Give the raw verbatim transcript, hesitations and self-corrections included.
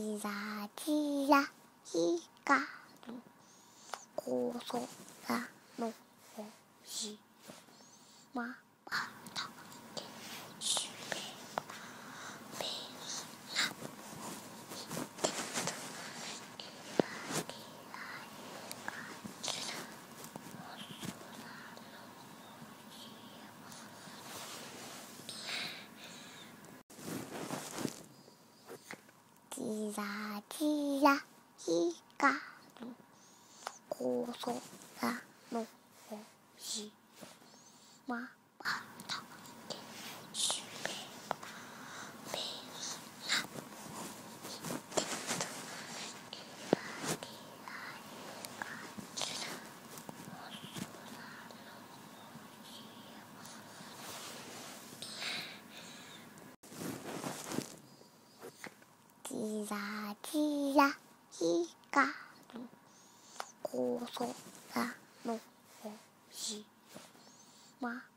キラキラ光る小空の星よ、まばたきしめばみんな見てる。キラキラ光るキラキラ光る小空の星よ、まばたきしめばみんな見てる。キラキラ光るキラキラ光る小空の星よ、ま